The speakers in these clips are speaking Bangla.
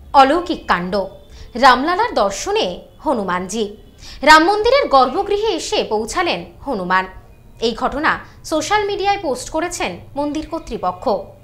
অলৌকিক কাণ্ড। রামলালার দর্শনে হনুমানজি। রাম মন্দিরের গর্ভগৃহে এসে পৌঁছালেন হনুমান। এই ঘটনা সোশ্যাল মিডিয়ায় পোস্ট করেছেন মন্দির কর্তৃপক্ষ।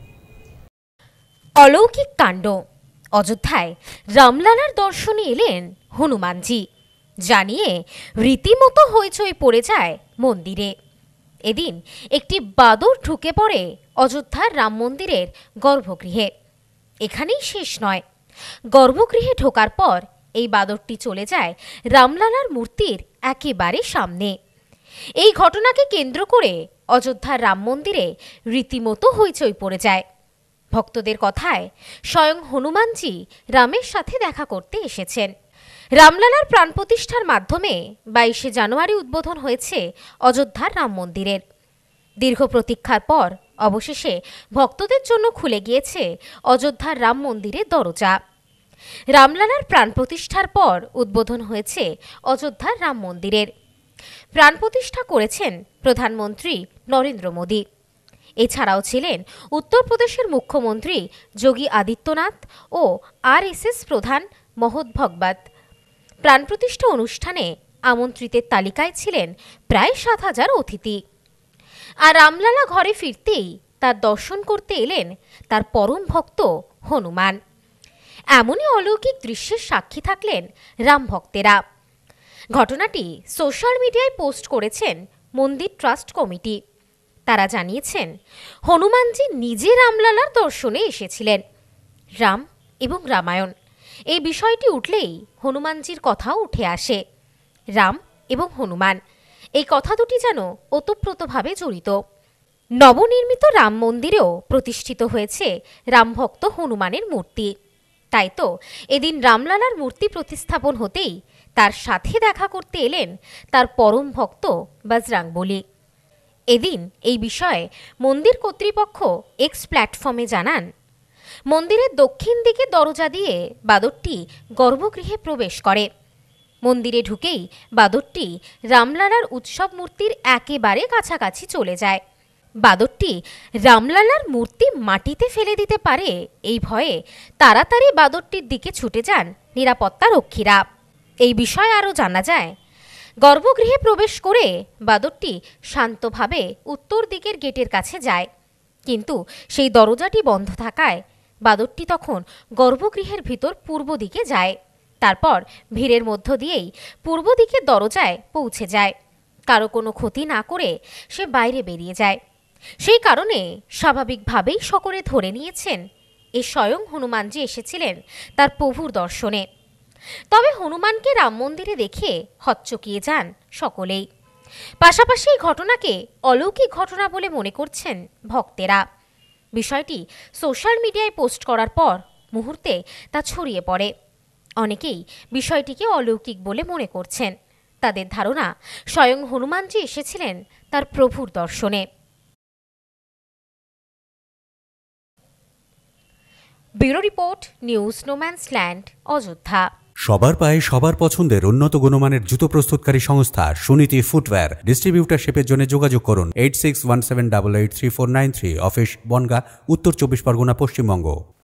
অলৌকিক কাণ্ড। অযোধ্যায় রামলালার দর্শনে এলেন হনুমানজি জানিয়ে রীতিমতো হইচই পড়ে যায় মন্দিরে। এদিন একটি বাদর ঢুকে পড়ে অযোধ্যার রাম মন্দিরের গর্ভগৃহে। এখানেই শেষ নয়, গর্ভগৃহে ঢোকার পর এই বাদরটি চলে যায় রামলালার মূর্তির একেবারে সামনে। এই ঘটনাকে কেন্দ্র করে অযোধ্যার রাম মন্দিরে রীতিমতো হইচই পড়ে যায়। ভক্তদের কথায় স্বয়ং হনুমানজি রামের সাথে দেখা করতে এসেছেন। রামলালার প্রাণ প্রতিষ্ঠার মাধ্যমে 22শে জানুয়ারি উদ্বোধন হয়েছে অযোধ্যার রাম মন্দিরের। দীর্ঘ প্রতীক্ষার পর অবশেষে ভক্তদের জন্য খুলে গিয়েছে অযোধ্যার রাম মন্দিরের দরজা। রামলালার প্রাণ প্রতিষ্ঠার পর উদ্বোধন হয়েছে অযোধ্যার রাম মন্দিরের। প্রাণ প্রতিষ্ঠা করেছেন প্রধানমন্ত্রী নরেন্দ্র মোদী। এছাড়াও ছিলেন উত্তরপ্রদেশের মুখ্যমন্ত্রী যোগী আদিত্যনাথ ও RSS প্রধান মোহন ভাগবত। প্রাণ প্রতিষ্ঠা অনুষ্ঠানে আমন্ত্রিতের তালিকায় ছিলেন প্রায় 7,000 অতিথি। আর রামলালা ঘরে ফিরতেই তার দর্শন করতে এলেন তার পরম ভক্ত হনুমান। এমনই অলৌকিক দৃশ্যের সাক্ষী থাকলেন রাম ভক্তেরা। ঘটনাটি সোশ্যাল মিডিয়ায় পোস্ট করেছেন মন্দির ট্রাস্ট কমিটি। তারা জানিয়েছেন, হনুমানজি নিজে রামলালার দর্শনে এসেছিলেন। রাম এবং রামায়ণ এই বিষয়টি উঠলেই হনুমানজির কথাও উঠে আসে। রাম এবং হনুমান এই কথা দুটি যেন ওতপ্রোতভাবে জড়িত। নবনির্মিত রাম মন্দিরেও প্রতিষ্ঠিত হয়েছে রামভক্ত হনুমানের মূর্তি। তাই তো এদিন রামলালার মূর্তি প্রতিস্থাপন হতেই তার সাথে দেখা করতে এলেন তার পরম ভক্ত বজরংবলী। এদিন এই বিষয়ে মন্দির কর্তৃপক্ষ এক্স প্ল্যাটফর্মে জানান, মন্দিরের দক্ষিণ দিকে দরজা দিয়ে বাদরটি গর্ভগৃহে প্রবেশ করে। মন্দিরে ঢুকেই বাদরটি রামলালার উৎসব মূর্তির একেবারে কাছাকাছি চলে যায়। বাদরটি রামলালার মূর্তি মাটিতে ফেলে দিতে পারে এই ভয়ে তাড়াতাড়ি বাদরটির দিকে ছুটে যান নিরাপত্তা রক্ষীরা। এই বিষয়ে আরও জানা যায়, গর্ভগৃহে প্রবেশ করে বাদরটি শান্তভাবে উত্তর দিকের গেটের কাছে যায়, কিন্তু সেই দরজাটি বন্ধ থাকায় বাদরটি তখন গর্ভগৃহের ভিতর পূর্ব দিকে যায়। তারপর ভিড়ের মধ্য দিয়েই পূর্ব দিকের দরজায় পৌঁছে যায়। কারো কোনো ক্ষতি না করে সে বাইরে বেরিয়ে যায়। সেই কারণে স্বাভাবিকভাবেই সকলে ধরে নিয়েছেন এ স্বয়ং হনুমানজি এসেছিলেন তার প্রভুর দর্শনে। তবে হনুমানকে রাম মন্দিরে দেখে হকচকিয়ে যান সকলেই। পাশাপাশি এই ঘটনাকে অলৌকিক ঘটনা বলে মনে করছেন ভক্তেরা। বিষয়টি সোশ্যাল মিডিয়ায় পোস্ট করার পর মুহূর্তে তা ছড়িয়ে পড়ে। অনেকেই বিষয়টিকে অলৌকিক বলে মনে করছেন। তাদের ধারণা স্বয়ং হনুমানজি এসেছিলেন তার প্রভুর দর্শনে। Bureau report, news no man's land, Ayodhya. সবার পায়ে সবার পছন্দের উন্নত গুণমানের জুতো প্রস্তুতকারী সংস্থা সুনীতি ফুটওয়্যার। ডিস্ট্রিবিউটারশিপের জন্য যোগাযোগ করুন 8617883493, অফিস বনগাঁ, উত্তর 24 পরগনা, পশ্চিমবঙ্গ।